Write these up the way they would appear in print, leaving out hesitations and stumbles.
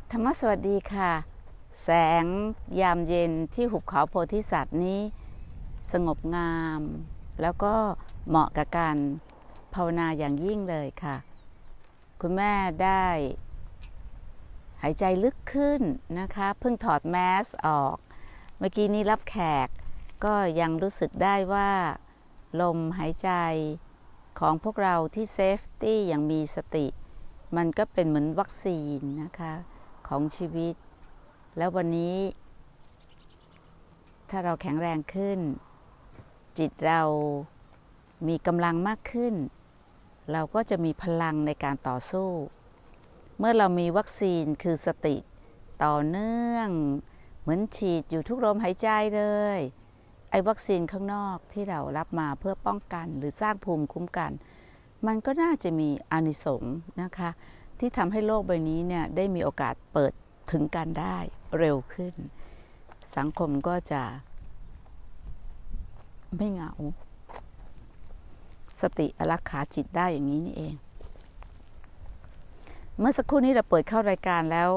ธรรมสวัสดีค่ะแสงยามเย็นที่หุบเขาโพธิสัตว์นี้สงบงามแล้วก็เหมาะกับการภาวนาอย่างยิ่งเลยค่ะคุณแม่ได้หายใจลึกขึ้นนะคะเพิ่งถอดแมสออกเมื่อกี้นี้รับแขกก็ยังรู้สึกได้ว่าลมหายใจของพวกเราที่เซฟตี้อย่างมีสติมันก็เป็นเหมือนวัคซีนนะคะของชีวิตแล้ววันนี้ถ้าเราแข็งแรงขึ้นจิตเรามีกำลังมากขึ้นเราก็จะมีพลังในการต่อสู้เมื่อเรามีวัคซีนคือสติต่อเนื่องเหมือนฉีดอยู่ทุกลมหายใจเลยไอ้วัคซีนข้างนอกที่เรารับมาเพื่อป้องกันหรือสร้างภูมิคุ้มกันมันก็น่าจะมีอานิสงส์นะคะที่ทำให้โลกใบนี้เนี่ยได้มีโอกาสเปิดถึงกันได้เร็วขึ้นสังคมก็จะไม่เหงาสติรักขาจิตได้อย่างนี้นี่เองเมื่อสักครู่นี้เราเปิดเข้ารายการแล้ว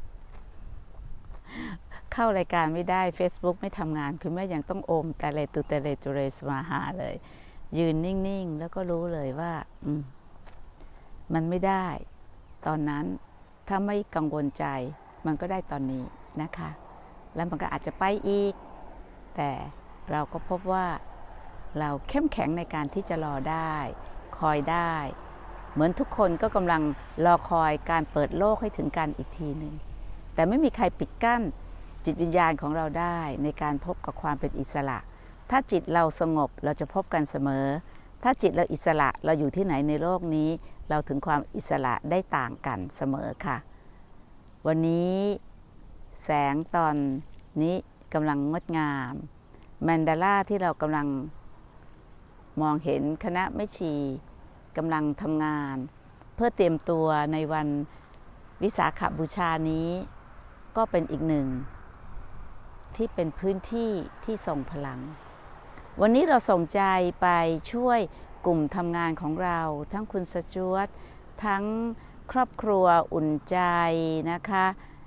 เข้ารายการไม่ได้ Facebook ไม่ทำงานคือแม่ยังต้องโอมแต่เลตุเตเลจุเรสมาหาเลยยืนนิ่งๆแล้วก็รู้เลยว่ามันไม่ได้ตอนนั้นถ้าไม่กังวลใจมันก็ได้ตอนนี้นะคะแล้วมันก็อาจจะไปอีกแต่เราก็พบว่าเราเข้มแข็งในการที่จะรอได้คอยได้เหมือนทุกคนก็กำลังรอคอยการเปิดโลกให้ถึงกันอีกทีหนึ่งแต่ไม่มีใครปิดกั้นจิตวิญญาณของเราได้ในการพบกับความเป็นอิสระถ้าจิตเราสงบเราจะพบกันเสมอถ้าจิตเราอิสระเราอยู่ที่ไหนในโลกนี้เราถึงความอิสระได้ต่างกันเสมอค่ะวันนี้แสงตอนนี้กำลังงดงามแมนดาล่าที่เรากำลังมองเห็นคณะแม่ชีกำลังทำงานเพื่อเตรียมตัวในวันวิสาขบูชานี้ก็เป็นอีกหนึ่งที่เป็นพื้นที่ที่ทรงพลังวันนี้เราส่งใจไปช่วยกลุ่มทำงานของเราทั้งคุณสจ๊วตทั้งครอบครัวอุ่นใจนะคะ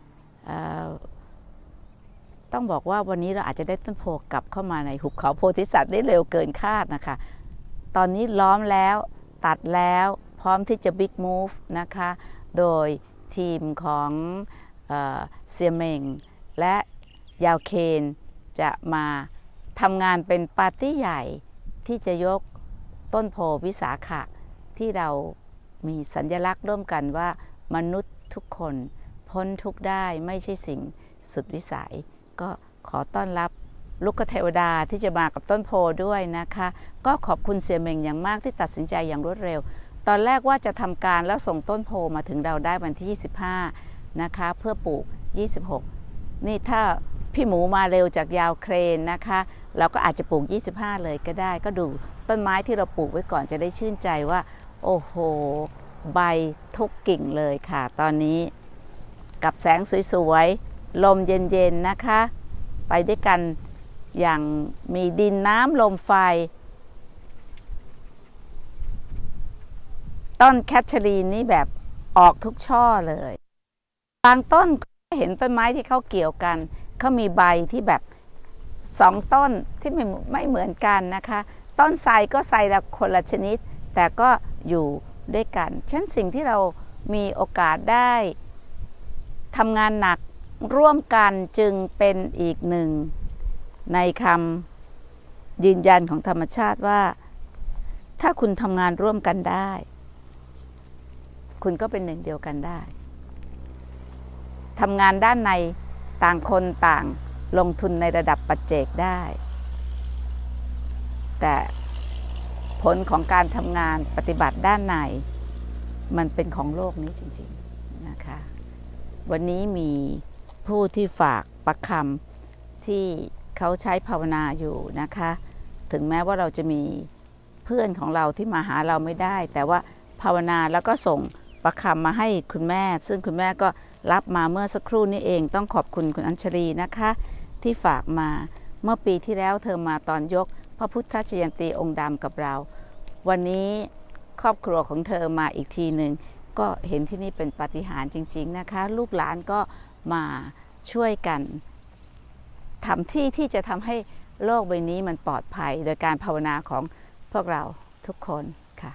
ต้องบอกว่าวันนี้เราอาจจะได้ต้นโพกลับเข้ามาในหุบเขาโพธิสัตว์ได้เร็วเกินคาดนะคะตอนนี้ล้อมแล้วตัดแล้วพร้อมที่จะบิ๊กมูฟนะคะโดยทีมของเซียเมงและยาวเคนจะมาทำงานเป็นปาร์ตี้ใหญ่ที่จะยกต้นโพวิสาขะที่เรามีสัญลักษณ์ร่วมกันว่ามนุษย์ทุกคนพ้นทุกข์ได้ไม่ใช่สิ่งสุดวิสัยก็ขอต้อนรับลูกเทวดาที่จะมากับต้นโพด้วยนะคะก็ขอบคุณเสี่ยเมงอย่างมากที่ตัดสินใจอย่างรวดเร็วตอนแรกว่าจะทำการแล้วส่งต้นโพมาถึงเราได้วันที่25นะคะเพื่อปลูก26นี่ถ้าพี่หมูมาเร็วจากยาวเครนนะคะเราก็อาจจะปลูก25เลยก็ได้ก็ดูต้นไม้ที่เราปลูกไว้ก่อนจะได้ชื่นใจว่าโอ้โหใบทุกกิ่งเลยค่ะตอนนี้กับแสงสวยๆลมเย็นๆนะคะไปด้วยกันอย่างมีดินน้ำลมไฟต้นแคทเธอรีนนี่แบบออกทุกช่อเลยบางต้นเห็นต้นไม้ที่เขาเกี่ยวกันเขามีใบที่แบบ2ต้นที่ไม่เหมือนกันนะคะต้นไทรก็ไทรละคนละชนิดแต่ก็อยู่ด้วยกันฉะนั้นสิ่งที่เรามีโอกาสได้ทำงานหนักร่วมกันจึงเป็นอีกหนึ่งในคำยืนยันของธรรมชาติว่าถ้าคุณทำงานร่วมกันได้คุณก็เป็นหนึ่งเดียวกันได้ทำงานด้านในต่างคนต่างลงทุนในระดับปัจเจกได้แต่ผลของการทำงานปฏิบัติด้านในมันเป็นของโลกนี้จริงๆนะคะวันนี้มีผู้ที่ฝากประคำที่เขาใช้ภาวนาอยู่นะคะถึงแม้ว่าเราจะมีเพื่อนของเราที่มาหาเราไม่ได้แต่ว่าภาวนาแล้วก็ส่งประคำมาให้คุณแม่ซึ่งคุณแม่ก็รับมาเมื่อสักครู่นี้เองต้องขอบคุณคุณอัญชลีนะคะที่ฝากมาเมื่อปีที่แล้วเธอมาตอนยกพระพุทธชยันตีองค์ดำกับเราวันนี้ครอบครัวของเธอมาอีกทีหนึ่งก็เห็นที่นี่เป็นปาฏิหาริย์จริงๆนะคะลูกหลานก็มาช่วยกันทำที่จะทำให้โลกใบนี้มันปลอดภัยโดยการภาวนาของพวกเราทุกคนค่ะ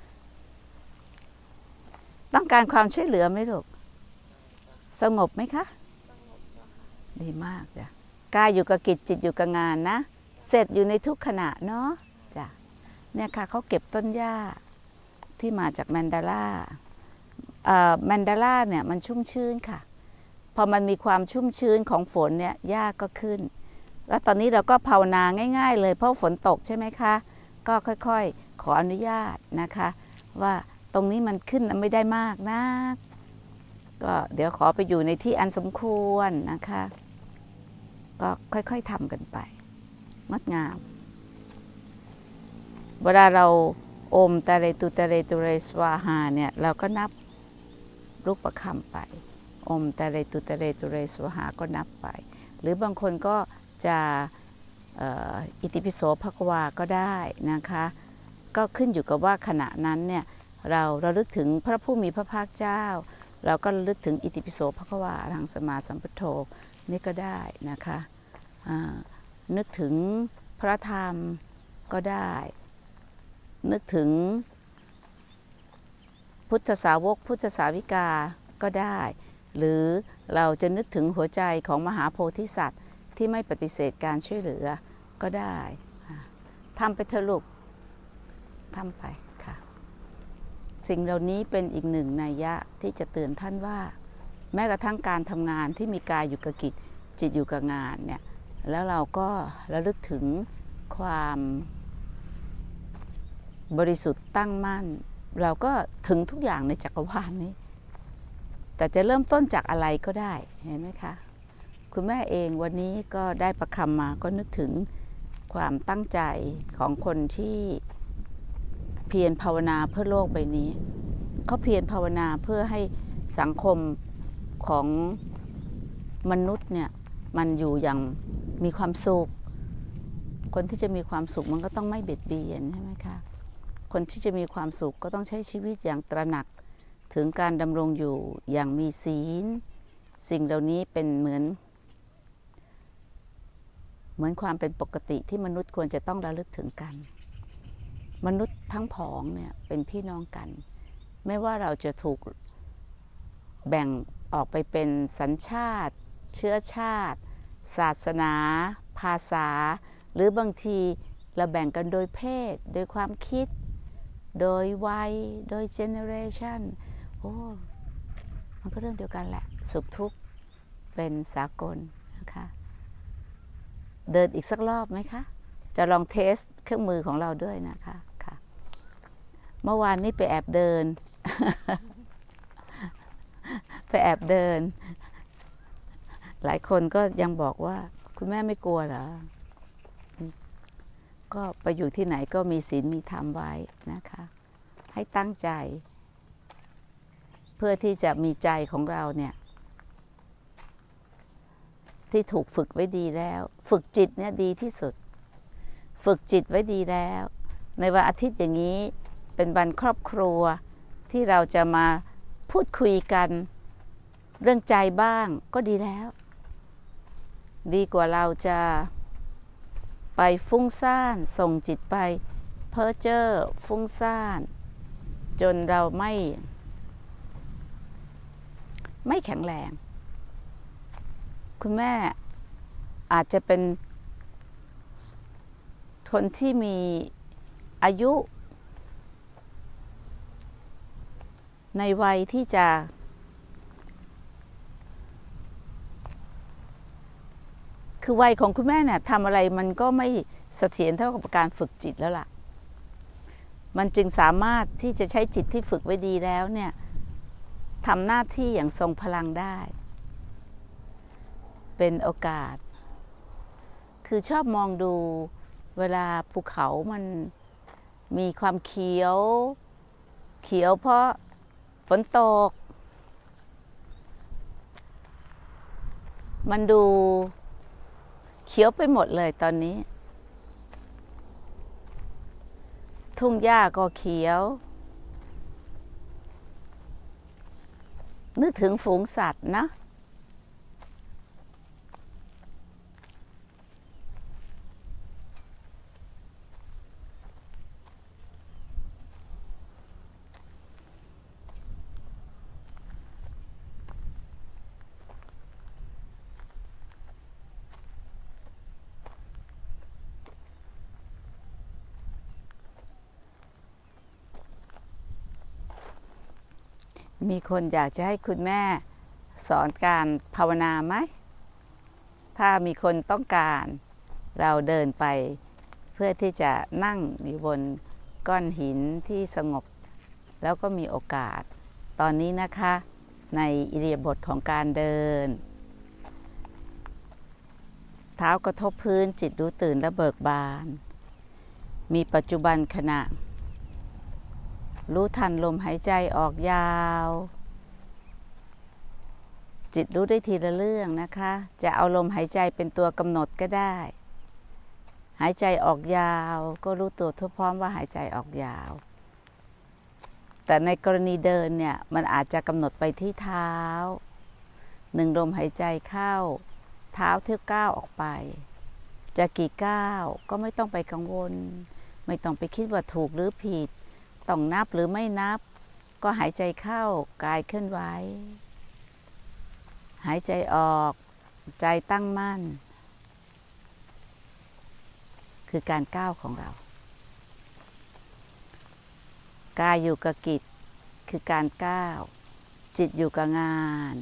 ต้องการความช่วยเหลือไหมลูกสงบไหมคะดีมากจ้ะกายอยู่กับกิจจิตอยู่กับงานนะเสร็จอยู่ในทุกขณะเนาะจ้ะเนี่ยค่ะเขาเก็บต้นหญ้าที่มาจากแมนดาร่าแมนดาร่าเนี่ยมันชุ่มชื้นค่ะพอมันมีความชุ่มชื้นของฝนเนี่ยหญ้าก็ขึ้นแล้วตอนนี้เราก็ภาวนาง่ายๆเลยเพราะฝนตกใช่ไหมคะก็ค่อยๆขออนุญาตนะคะว่าตรงนี้มันขึ้นไม่ได้มากนะก็เดี๋ยวขอไปอยู่ในที่อันสมควรนะคะก็ค่อยๆทำกันไปงดงามเวลาเราโอมตะเรตุตะเรตุเรสวาหาเนี่ยเราก็นับลูกประคำไปโอมตะเรตุตะเรตุเรสวาหาก็นับไปหรือบางคนก็จะอิติปิโสภควาก็ได้นะคะก็ขึ้นอยู่กับว่าขณะนั้นเนี่ยเราระลึกถึงพระผู้มีพระภาคเจ้าเราก็ระลึกถึงอิติปิโสภควาอรหังสัมมาสัมพุทโธนี่ก็ได้นะคะนึกถึงพระธรรมก็ได้นึกถึงพุทธสาวกพุทธสาวิกาก็ได้หรือเราจะนึกถึงหัวใจของมหาโพธิสัตว์ที่ไม่ปฏิเสธการช่วยเหลือก็ได้ทำไปเถอะลูกทำไปค่ะสิ่งเหล่านี้เป็นอีกหนึ่งนัยยะที่จะเตือนท่านว่าแม้กระทั่งการทำงานที่มีกายอยู่กับกิจจิตอยู่กับงานเนี่ยแล้วเราก็ระลึกถึงความบริสุทธิ์ตั้งมั่นเราก็ถึงทุกอย่างในจักรวาลนี้แต่จะเริ่มต้นจากอะไรก็ได้เห็นไหมคะคุณแม่เองวันนี้ก็ได้ประคำมาก็นึกถึงความตั้งใจของคนที่เพียรภาวนาเพื่อโลกใบนี้เขาเพียรภาวนาเพื่อให้สังคมของมนุษย์เนี่ยมันอยู่อย่างมีความสุขคนที่จะมีความสุขมันก็ต้องไม่เบียดเบียนใช่ไหมคะคนที่จะมีความสุขก็ต้องใช้ชีวิตอย่างตระหนักถึงการดำรงอยู่อย่างมีศีลสิ่งเหล่านี้เป็นเหมือนความเป็นปกติที่มนุษย์ควรจะต้องระลึกถึงกันมนุษย์ทั้งผองเนี่ยเป็นพี่น้องกันไม่ว่าเราจะถูกแบ่งออกไปเป็นสัญชาติเชื้อชาติศาสนาภาษาหรือบางทีเราแบ่งกันโดยเพศโดยความคิดโดยวัยโดยเจเนอเรชันโอ้มันก็เรื่องเดียวกันแหละสุขทุกข์เป็นสากลนะคะเดินอีกสักรอบไหมคะจะลองเทสเครื่องมือของเราด้วยนะคะค่ะเมื่อวานนี้ไปแอบเดิน ไปแอบเดินหลายคนก็ยังบอกว่าคุณแม่ไม่กลัวเหรอก็ไปอยู่ที่ไหนก็มีศีลมีธรรมไว้นะคะให้ตั้งใจเพื่อที่จะมีใจของเราเนี่ยที่ถูกฝึกไว้ดีแล้วฝึกจิตเนี่ยดีที่สุดฝึกจิตไว้ดีแล้วในวันอาทิตย์อย่างนี้เป็นวันครอบครัวที่เราจะมาพูดคุยกันเรื่องใจบ้างก็ดีแล้วดีกว่าเราจะไปฟุ้งซ่านส่งจิตไปเพ้อเจ้อฟุ้งซ่านจนเราไม่แข็งแรงคุณแม่อาจจะเป็นคนที่มีอายุในวัยที่จะคือวัยของคุณแม่เนี่ยทำอะไรมันก็ไม่เสถียรเท่ากับการฝึกจิตแล้วล่ะมันจึงสามารถที่จะใช้จิตที่ฝึกไว้ดีแล้วเนี่ยทำหน้าที่อย่างทรงพลังได้เป็นโอกาสคือชอบมองดูเวลาภูเขามันมีความเขียวเพราะฝนตกมันดูเขียวไปหมดเลยตอนนี้ทุ่งหญ้าก็เขียวนึกถึงฝูงสัตว์นะมีคนอยากจะให้คุณแม่สอนการภาวนาไหมถ้ามีคนต้องการเราเดินไปเพื่อที่จะนั่งอยู่บนก้อนหินที่สงบแล้วก็มีโอกาสตอนนี้นะคะในอิริยาบถของการเดินเท้ากระทบพื้นจิตรู้ตื่นและเบิกบานมีปัจจุบันขณะรู้ทันลมหายใจออกยาวจิตรู้ได้ทีละเรื่องนะคะจะเอาลมหายใจเป็นตัวกำหนดก็ได้หายใจออกยาวก็รู้ตัวทั่วพร้อมว่าหายใจออกยาวแต่ในกรณีเดินเนี่ยมันอาจจะกำหนดไปที่เท้าหนึ่งลมหายใจเข้าเท้าเที่ยวก้าวออกไปจะกี่ก้าวก็ไม่ต้องไปกังวลไม่ต้องไปคิดว่าถูกหรือผิดต้องนับหรือไม่นับก็หายใจเข้ากายเคลื่อนไหวหายใจออกใจตั้งมั่นคือการก้าวของเรากายอยู่กับกิจคือการก้าวจิตอยู่กับงาน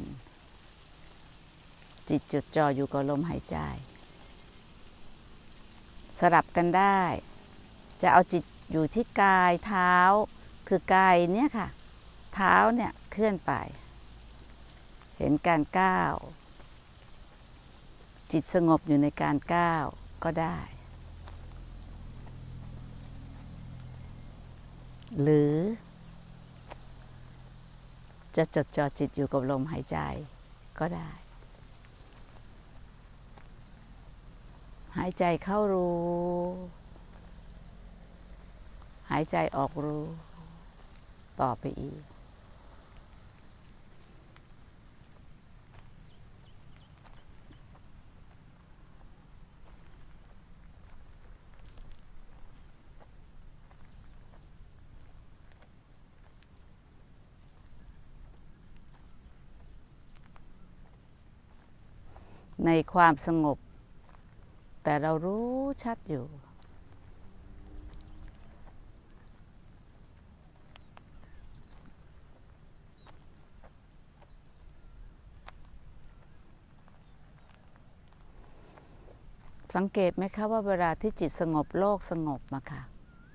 จิตจดจ่ออยู่กับลมหายใจสลับกันได้จะเอาจิตอยู่ที่กายเท้าคือกายเนี่ยค่ะเท้าเนี่ยเคลื่อนไปเห็นการก้าวจิตสงบอยู่ในการก้าวก็ได้หรือจะจดจ่อจิตอยู่กับลมหายใจก็ได้หายใจเข้ารู้หายใจออกรู้ต่อไปอีกในความสงบแต่เรารู้ชัดอยู่สังเกตไหมคะว่าเวลาที่จิตสงบโลกสงบมาค่ะ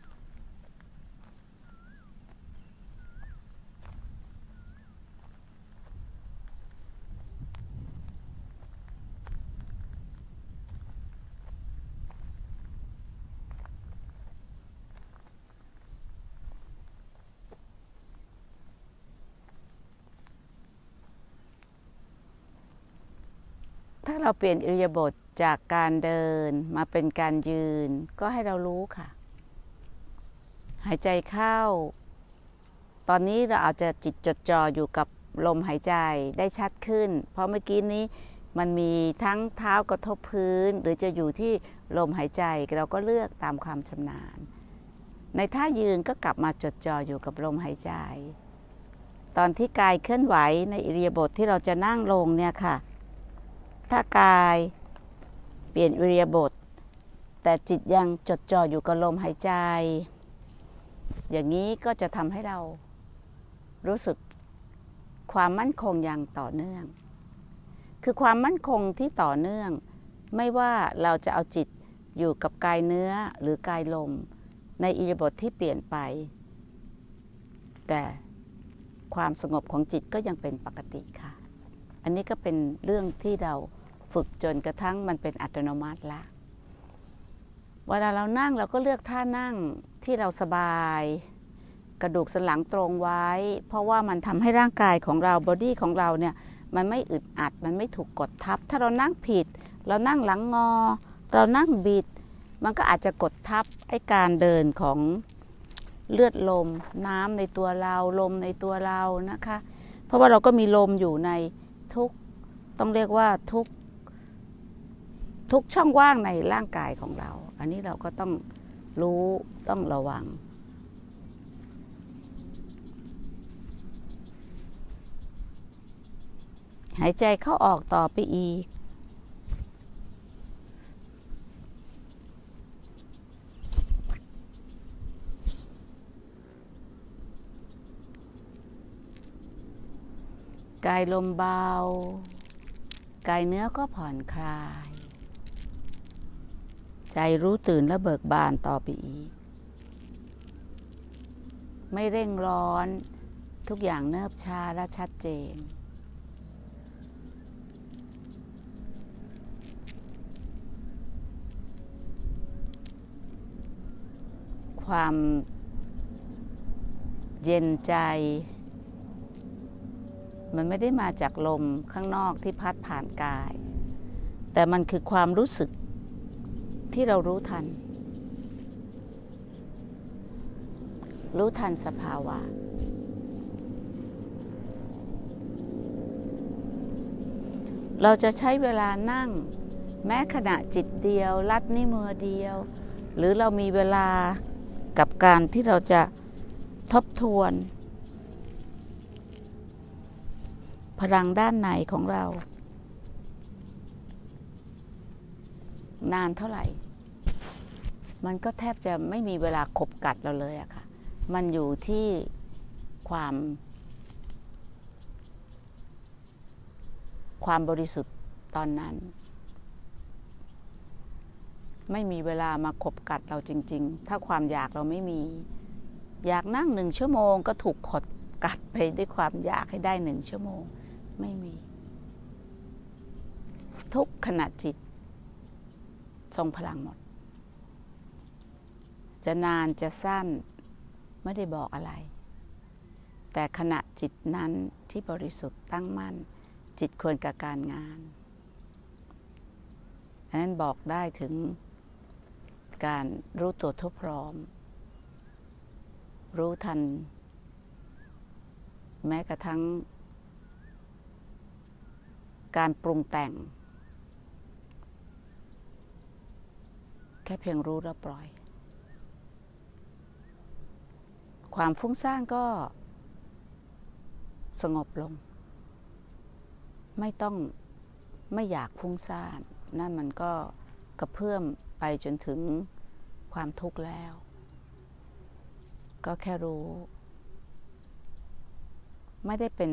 ถ้าเราเปลี่ยนอิริยาบถจากการเดินมาเป็นการยืนก็ให้เรารู้ค่ะหายใจเข้าตอนนี้เราอาจจะจิตจดจ่ออยู่กับลมหายใจได้ชัดขึ้นเพราะเมื่อกี้นี้มันมีทั้งเท้ากระทบพื้นหรือจะอยู่ที่ลมหายใจเราก็เลือกตามความชำนาญในท่ายืนก็กลับมาจดจ่ออยู่กับลมหายใจตอนที่กายเคลื่อนไหวในอิริยาบถที่เราจะนั่งลงเนี่ยค่ะถ้ากายเปลี่ยนอิริยาบถแต่จิตยังจดจ่ออยู่กับลมหายใจอย่างนี้ก็จะทำให้เรารู้สึกความมั่นคงอย่างต่อเนื่องคือความมั่นคงที่ต่อเนื่องไม่ว่าเราจะเอาจิตอยู่กับกายเนื้อหรือกายลมในอิริยาบถที่เปลี่ยนไปแต่ความสงบของจิตก็ยังเป็นปกติค่ะอันนี้ก็เป็นเรื่องที่เราฝึกจนกระทั่งมันเป็นอัตโนมัติละเวลาเรานั่งเราก็เลือกท่านั่งที่เราสบายกระดูกสันหลังตรงไว้เพราะว่ามันทำให้ร่างกายของเราบอดี้ของเราเนี่ยมันไม่อึดอัดมันไม่ถูกกดทับถ้าเรานั่งผิดเรานั่งหลังงอเรานั่งบิดมันก็อาจจะกดทับไอ้การเดินของเลือดลมน้ำในตัวเราลมในตัวเรานะคะเพราะว่าเราก็มีลมอยู่ในทุกต้องเรียกว่าทุกช่องว่างในร่างกายของเรา อันนี้เราก็ต้องรู้ต้องระวังหายใจเข้าออกต่อไปอีกกายลมเบากายเนื้อก็ผ่อนคลายใจรู้ตื่นและเบิกบานต่อไปอีกไม่เร่งร้อนทุกอย่างเนิบช้าและชัดเจนความเย็นใจมันไม่ได้มาจากลมข้างนอกที่พัดผ่านกายแต่มันคือความรู้สึกที่เรารู้ทันสภาวะเราจะใช้เวลานั่งแม้ขณะจิตเดียวลัดนิ้วมือเดียวหรือเรามีเวลากับการที่เราจะทบทวนพลังด้านในของเรานานเท่าไหร่มันก็แทบจะไม่มีเวลาขบกัดเราเลยอะค่ะมันอยู่ที่ความบริสุทธิ์ตอนนั้นไม่มีเวลามาขบกัดเราจริงๆถ้าความอยากเราไม่มีอยากนั่ง1 ชั่วโมงก็ถูกขดกัดไปด้วยความอยากให้ได้1 ชั่วโมงไม่มีทุกขณะจิตทรงพลังหมดจะนานจะสั้นไม่ได้บอกอะไรแต่ขณะจิตนั้นที่บริสุทธิ์ตั้งมั่นจิตควรกับการงานอันนั้นบอกได้ถึงการรู้ตัวทั่วพร้อมรู้ทันแม้กระทั่งการปรุงแต่งแค่เพียงรู้แล้วปล่อยความฟุ้งซ่านก็สงบลงไม่อยากฟุ้งซ่านนั่นมันก็กระเพื่อมไปจนถึงความทุกข์แล้วก็แค่รู้ไม่ได้เป็น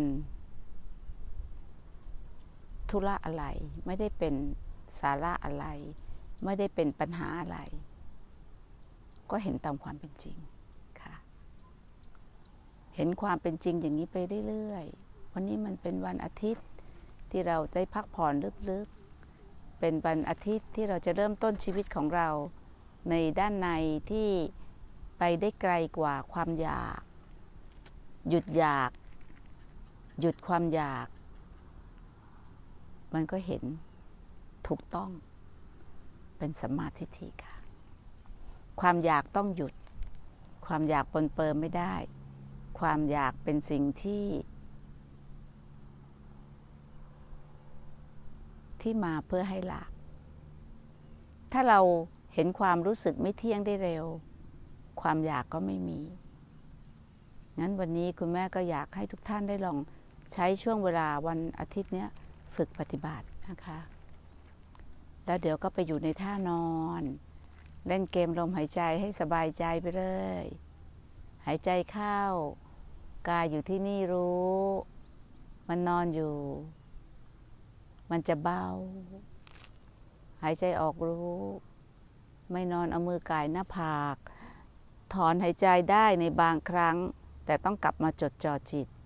ธุระอะไรไม่ได้เป็นสาระอะไรไม่ได้เป็นปัญหาอะไรก็เห็นตามความเป็นจริงค่ะเห็นความเป็นจริงอย่างนี้ไปเรื่อยๆวันนี้มันเป็นวันอาทิตย์ที่เราได้พักผ่อนลึกๆเป็นวันอาทิตย์ที่เราจะเริ่มต้นชีวิตของเราในด้านในที่ไปได้ไกลกว่าความอยากหยุดความอยากมันก็เห็นถูกต้องเป็นสัมมาทิฏฐิค่ะความอยากต้องหยุดความอยากปนเปื้อนไม่ได้ความอยากเป็นสิ่งที่มาเพื่อให้ละถ้าเราเห็นความรู้สึกไม่เที่ยงได้เร็วความอยากก็ไม่มีงั้นวันนี้คุณแม่ก็อยากให้ทุกท่านได้ลองใช้ช่วงเวลาวันอาทิตย์นี้ฝึกปฏิบัตินะคะแล้วเดี๋ยวก็ไปอยู่ในท่านอนเล่นเกมลมหายใจให้สบายใจไปเลยหายใจเข้ากายอยู่ที่นี่รู้มันนอนอยู่มันจะเบาหายใจออกรู้ไม่นอนเอามือก่ายหน้าผากถอนหายใจได้ในบางครั้งแต่ต้องกลับมาจดจ่อจิต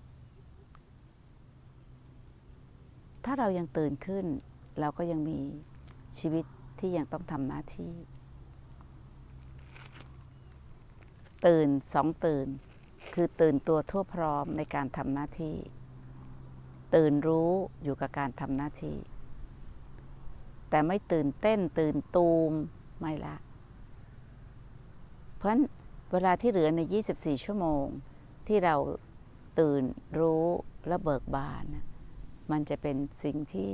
ถ้าเรายังตื่นขึ้นเราก็ยังมีชีวิตที่ยังต้องทำหน้าที่ตื่น2 ตื่นคือตื่นตัวทั่วพร้อมในการทำหน้าที่ตื่นรู้อยู่กับการทำหน้าที่แต่ไม่ตื่นเต้นตื่นตูมไม่ละเพราะฉะนั้นเวลาที่เหลือใน24 ชั่วโมงที่เราตื่นรู้และเบิกบานนะมันจะเป็นสิ่งที่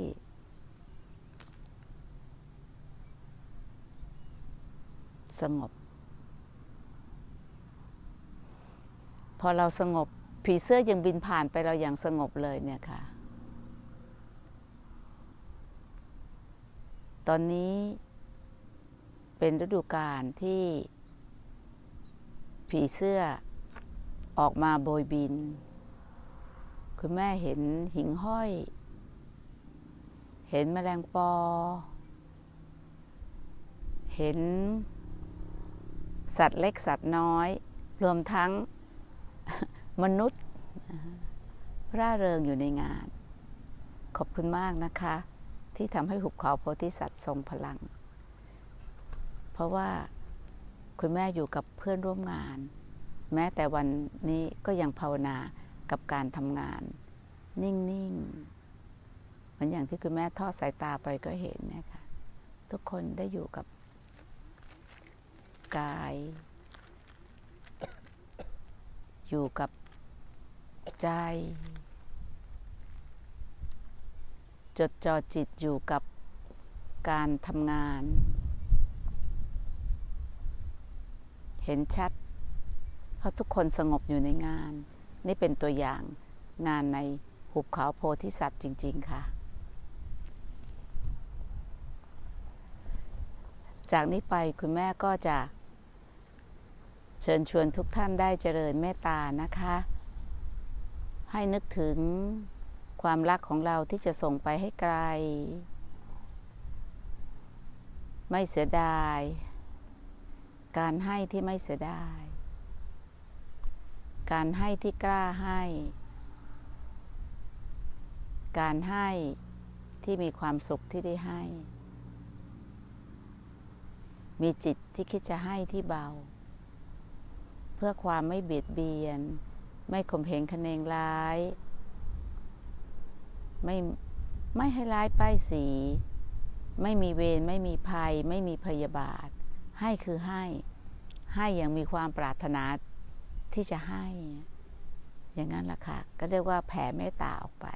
สงบพอเราสงบผีเสื้อยังบินผ่านไปเราอย่างสงบเลยเนี่ยค่ะตอนนี้เป็นฤดูกาลที่ผีเสื้อออกมาโบยบินคุณแม่เห็นหิ่งห้อยเห็นแมลงปอเห็นสัตว์เล็กสัตว์น้อยรวมทั้งมนุษย์ร่าเริงอยู่ในงานขอบคุณมากนะคะที่ทำให้หุบเขาโพธิสัตว์ทรงพลังเพราะว่าคุณแม่อยู่กับเพื่อนร่วมงานแม้แต่วันนี้ก็ยังภาวนากับการทำงานนิ่งๆเหมือนอย่างที่คุณแม่ทอดสายตาไปก็เห็นนะคะทุกคนได้อยู่กับกายอยู่กับใจจดจ่อจิตอยู่กับการทำงานเห็นชัดเพราะทุกคนสงบอยู่ในงานนี่เป็นตัวอย่างงานในหุบเขาโพธิสัตว์จริงๆค่ะจากนี้ไปคุณแม่ก็จะเชิญชวนทุกท่านได้เจริญเมตตานะคะให้นึกถึงความรักของเราที่จะส่งไปให้ไกลไม่เสียดายการให้ที่ไม่เสียดายการให้ที่กล้าให้การให้ที่มีความสุขที่ได้ให้มีจิตที่คิดจะให้ที่เบาเพื่อความไม่เบียดเบียนไม่ข่มเหงคะเนงร้ายไม่ให้ร้ายป้ายสีไม่มีเวรไม่มีภัยไม่มีพยาบาทให้คือให้อย่างมีความปรารถนาที่จะให้อย่างนั้นแหละค่ะก็เรียกว่าแผ่เมตตาออกไป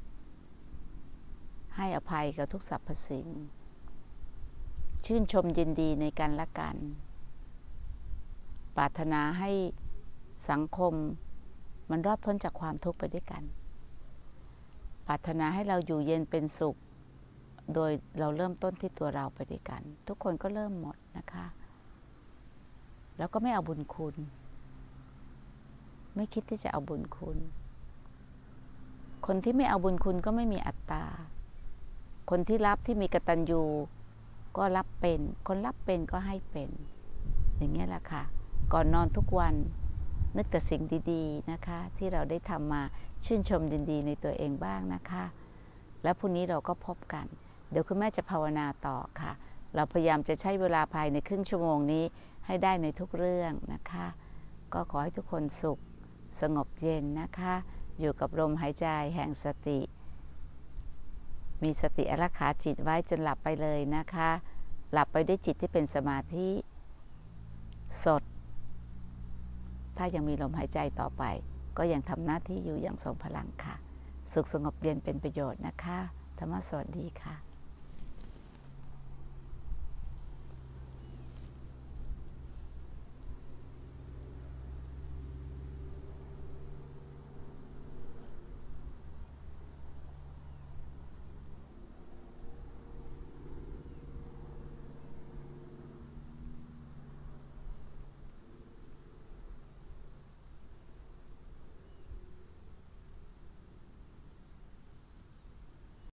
ให้อภัยกับทุกสรรพสิ่งชื่นชมยินดีในกันและกันปรารถนาให้สังคมมันรอดพ้นจากความทุกข์ไปด้วยกันปรารถนาให้เราอยู่เย็นเป็นสุขโดยเราเริ่มต้นที่ตัวเราไปด้วยกันทุกคนก็เริ่มหมดนะคะแล้วก็ไม่เอาบุญคุณไม่คิดที่จะเอาบุญคุณคนที่ไม่เอาบุญคุณก็ไม่มีอัตตาคนที่รับที่มีกตัญญูก็รับเป็นคนรับเป็นก็ให้เป็นอย่างนี้แหละค่ะก่อนนอนทุกวันนึกแต่สิ่งดีๆนะคะที่เราได้ทำมาชื่นชมยินดีในตัวเองบ้างนะคะแล้วพรุ่งนี้เราก็พบกันเดี๋ยวคุณแม่จะภาวนาต่อค่ะเราพยายามจะใช้เวลาภายในครึ่งชั่วโมงนี้ให้ได้ในทุกเรื่องนะคะก็ขอให้ทุกคนสุขสงบเย็นนะคะอยู่กับลมหายใจแห่งสติมีสติอารักขาจิตไว้จนหลับไปเลยนะคะหลับไปด้วยจิตที่เป็นสมาธิสดถ้ายังมีลมหายใจต่อไปก็ยังทำหน้าที่อยู่อย่างทรงพลังค่ะสุขสงบเย็นเป็นประโยชน์นะคะธรรมะสวัสดีค่ะ